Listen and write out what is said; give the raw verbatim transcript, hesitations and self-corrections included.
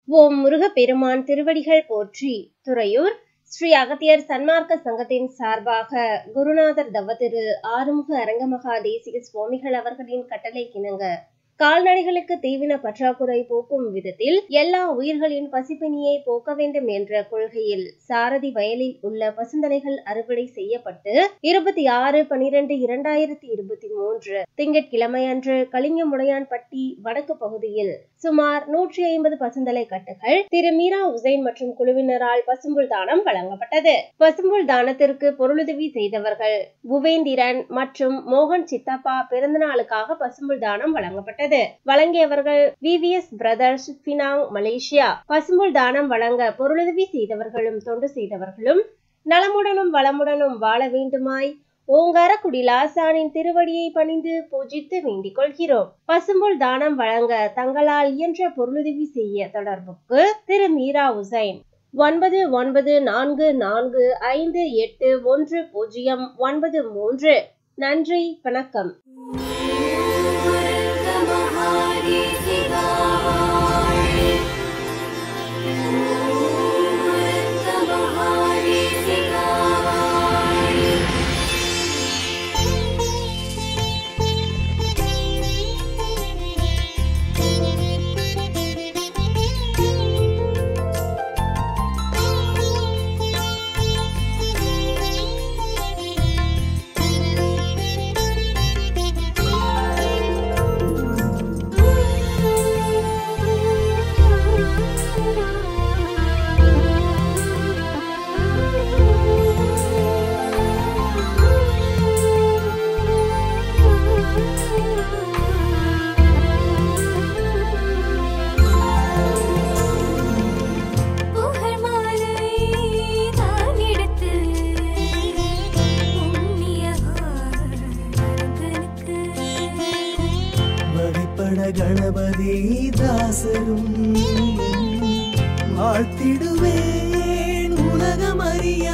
ஓம் முருகப்பெருமான் திருவடிகள் போற்றி. துறையூர் ஸ்ரீ அகத்தியர் சன்மார்க்க சங்கத்தின் சார்பாக குருநாதர் தவத்திரு ஆறுமுக அரங்கமகா தேசிக சுவாமிகள் அவர்களின் கட்டளை கிணங்க கால்நடைகளுக்கு தீவன பற்றாக்குறை போக்கும் விதத்தில் எல்லா உயிர்களின் பசிப்பினியை போக்க வேண்டும் என்ற கொள்கையில் சாரதி வயலில் உள்ள பசுந்தலைகள் அறுவடை செய்யப்பட்டு இருபத்தி ஆறு பனிரெண்டு இரண்டாயிரத்தி இருபத்தி மூன்று திங்கட்கிழமை அன்று கலிங்கமுடையான்பட்டி வடக்கு பகுதியில் சுமார் நூற்றி ஐம்பது பசுந்தலை கட்டுகள் திரு மீரா உசைன் மற்றும் குழுவினரால் பசும்புல் தானம் வழங்கப்பட்டது. பசும்புல் தானத்திற்கு பொருளுதவி செய்தவர்கள் புவேந்திரன் மற்றும் மோகன் சித்தப்பா பிறந்த நாளுக்காக பசும்புல் தானம் வழங்கப்பட்டது. வழங்கியவர்கள் விவிஎஸ் பிரதர்ஸ் பினாங் மலேசியா. பசும்புல் தானம் வழங்க பொருளுதவி செய்தவர்களும் தொண்டு செய்தவர்களும் நலமுடனும் வளமுடனும் வாழ வேண்டுமாய் ஓங்காரக்குடி லாசானின் திருவடியை பணிந்து பூஜித்து வேண்டிக் கொள்கிறோம். பசும்புல் தானம் வழங்க தங்களால் இயன்ற பொருளுதவி செய்ய தொடர்புக்கு திரு மீரா உசைன் ஒன்பது ஒன்பது நான்கு நான்கு ஐந்து எட்டு ஒன்று பூஜ்ஜியம் ஒன்பது மூன்று. நன்றி, வணக்கம். கணபதி தாசரும் வாழ்த்திடுவேன் உலகம் அறிய